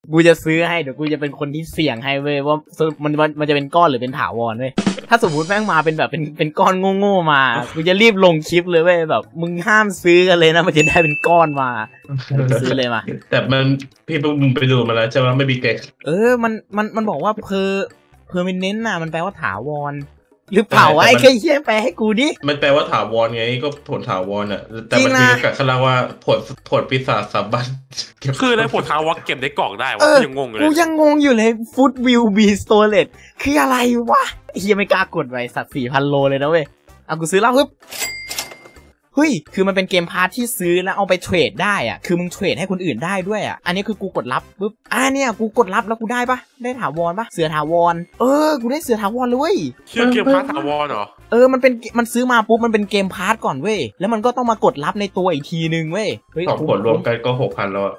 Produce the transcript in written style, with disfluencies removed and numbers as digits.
กูจะซื้อให้เดี๋ยวกูจะเป็นคนที่เสี่ยงให้เว้ยว่ามันจะเป็นก้อนหรือเป็นถาวรเว้ยถ้าสมมติแม่งมาเป็นแบบเป็นก้อนโง่ๆมากูจะรีบลงคลิปเลยเว้ยแบบมึงห้ามซื้อกันเลยนะมันจะได้เป็นก้อนมาซื้อเลยมาแต่มันพี่มึงไปดูมาแล้วใช่ไหมไม่มีเกกมันบอกว่าpermanent น่ะมันแปลว่าถาวรหรือเปล่าวะไอ้เคยเชี่ยแปลให้กูดิมันแปลว่าถาวรไงก็ผลถาวรอ่ะแต่มันมีกับคำว่าผลปีศาจสัมบัติคืออะไรผลถาวรเก็บในกล่องได้วะยังงงเลยกูยังงงอยู่เลย Food will be stored คืออะไรวะเฮียไม่กล้ากดไว้สัตว์ 4,000 โลเลยนะเว้ยเอากูซื้อแล้วฮึบเฮ้ยคือมันเป็นเกมพาร์ทที่ซื้อแล้วเอาไปเทรดได้อ่ะคือมึงเทรดให้คนอื่นได้ด้วยอ่ะอันนี้คือกูกดรับปุ๊บเนี่ยกูกดรับแล้วกูได้ปะได้ถาวรปะเสือถาวรกูได้เสือถาวรเลยเว้ยชื่อเกมพาร์ทถาวรเหรอมันซื้อมาปุ๊บมันเป็นเกมพาร์ทก่อนเว้ยแล้วมันก็ต้องมากดรับในตัวอีกทีนึงเว้ย 2 ผลรวมกันก็ 6,000 แล้ว